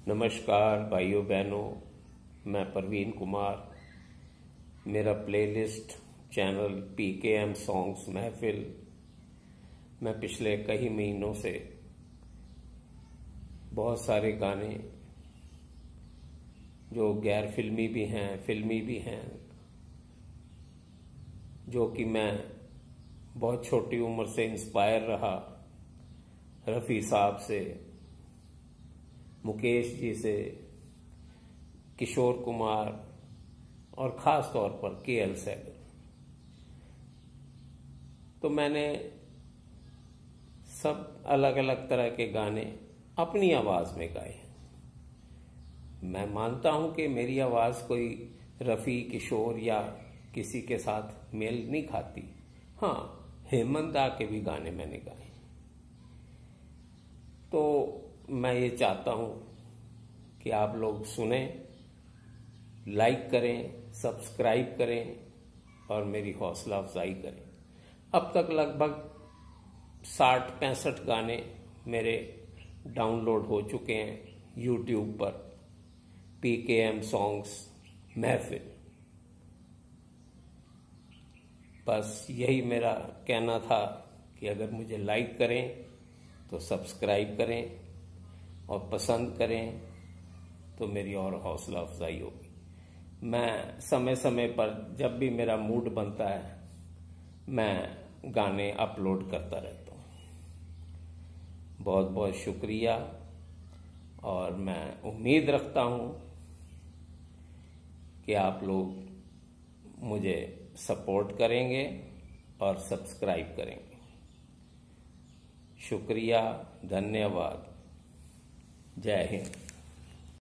नमस्कार भाइयों बहनों, मैं परवीन कुमार। मेरा प्लेलिस्ट चैनल PKM सॉन्ग्स महफिल। मैं पिछले कई महीनों से बहुत सारे गाने जो गैर फिल्मी भी हैं, फिल्मी भी हैं, जो कि मैं बहुत छोटी उम्र से इंस्पायर रहा रफ़ी साहब से, मुकेश जी से, किशोर कुमार और ख़ास तौर पर KL सहगल। तो मैंने सब अलग अलग तरह के गाने अपनी आवाज़ में गाए। मैं मानता हूं कि मेरी आवाज़ कोई रफ़ी, किशोर या किसी के साथ मेल नहीं खाती। हाँ, हेमंत दा के भी गाने मैंने गाए। तो मैं ये चाहता हूं कि आप लोग सुने, लाइक करें, सब्सक्राइब करें और मेरी हौसला अफजाई करें। अब तक लगभग 60-65 गाने मेरे डाउनलोड हो चुके हैं YouTube पर, PKM सॉन्ग्स महफिल। बस यही मेरा कहना था कि अगर मुझे लाइक करें तो सब्सक्राइब करें और पसंद करें तो मेरी और हौसला अफजाई होगी। मैं समय समय पर जब भी मेरा मूड बनता है मैं गाने अपलोड करता रहता हूँ। बहुत बहुत शुक्रिया और मैं उम्मीद रखता हूँ कि आप लोग मुझे सपोर्ट करेंगे और सब्सक्राइब करेंगे। शुक्रिया, धन्यवाद, जय हिंद।